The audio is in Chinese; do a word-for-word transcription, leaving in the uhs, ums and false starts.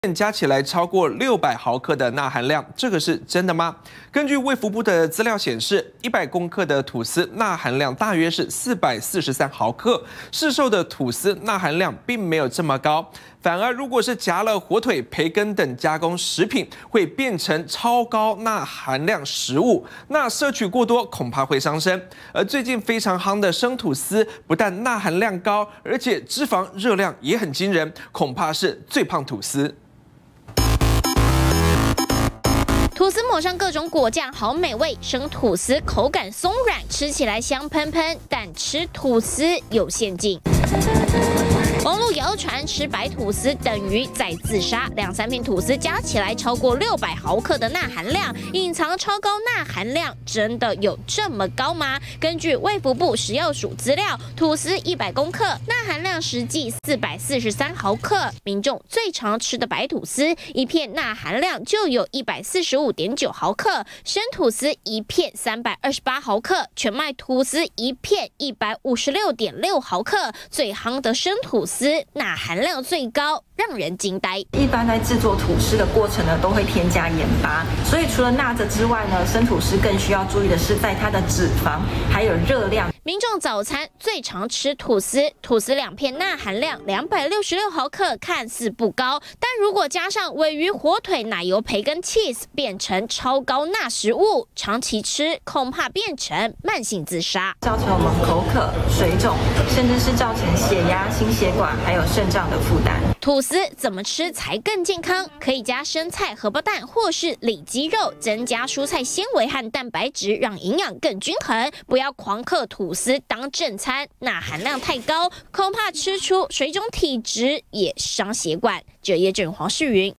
加起来超过六百毫克的钠含量，这个是真的吗？根据卫福部的资料显示，一百公克的吐司钠含量大约是四百四十三毫克，市售的吐司钠含量并没有这么高。反而，如果是夹了火腿、培根等加工食品，会变成超高钠含量食物，钠摄取过多恐怕会伤身。而最近非常夯的生吐司，不但钠含量高，而且脂肪热量也很惊人，恐怕是最胖吐司。 吐司抹上各种果酱，好美味。生吐司口感松软，吃起来香喷喷，但吃吐司有陷阱。网络谣传吃白吐司等于在自杀，两三片吐司加起来超过六百毫克的钠含量，隐藏超高钠含量真的有这么高吗？根据卫福部食药署资料，吐司一百公克，钠含量实际四百四十三毫克。民众最常吃的白吐司，一片钠含量就有一百四十五点九毫克，生吐司一片三百二十八毫克，全麦吐司一片一百五十六点六毫克。最夯的生吐司钠含量最高，让人惊呆。 一般在制作吐司的过程呢，都会添加盐巴，所以除了钠这之外呢，生吐司更需要注意的是在它的脂肪还有热量。 民众早餐最常吃吐司，吐司两片钠含量两百六十六毫克，看似不高，但如果加上鲔鱼、火腿、奶油、培根、cheese， 变成超高钠食物，长期吃恐怕变成慢性自杀， 造成我们口渴、水肿，甚至是造成血压、心血管还有肾脏的负担。 吐司怎么吃才更健康？可以加生菜、荷包蛋或是里脊肉，增加蔬菜纤维和蛋白质，让营养更均衡。不要狂嗑吐司当正餐，钠含量太高，恐怕吃出水肿体质，也伤血管。这夜诊黄世云